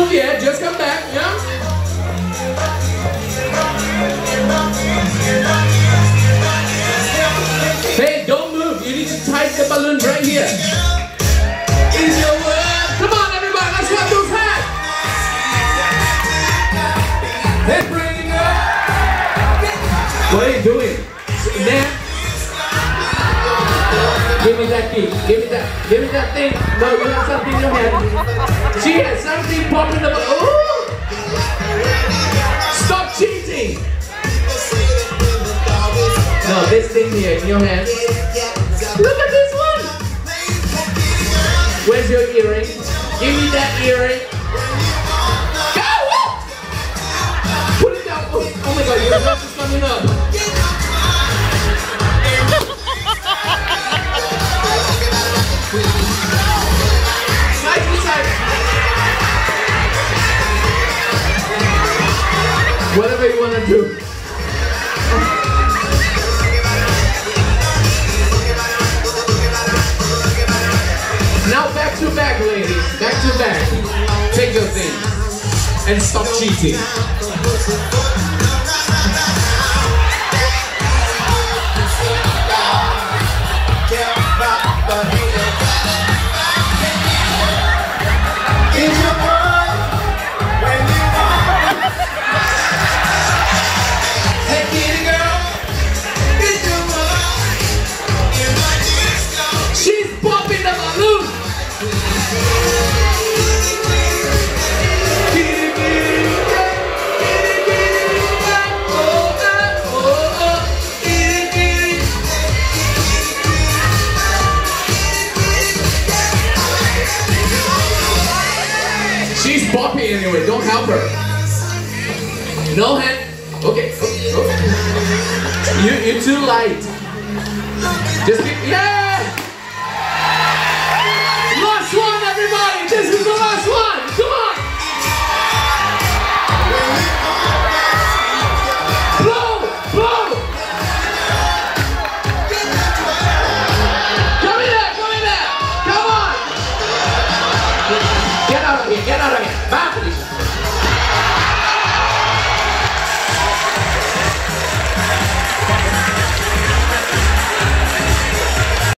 move yet. Just come back. Yeah. Hey, don't move. You need to tie the balloon right here. In your world. Come on, everybody. Let's swap those hats. Let's bring it up. What are you doing? Now. Give me that key. Give me that. Give me that thing. No, you have something in your hand. She has something popping up. Oh! Stop cheating. No, this thing here in your hand. Look at this one. Where's your earring? Give me that earring. Go! Put it down. Oh my God, your dress is coming up. Whatever you want to do. Now back to back, ladies. Back to back. Take your thing. And stop cheating. She's poppy anyway, don't help her. No hand. Okay. You're too light. Just keep, yeah! Last one, everybody! This is the last one! Come on! Blow! Blow! Come in there! Come in there! Come on!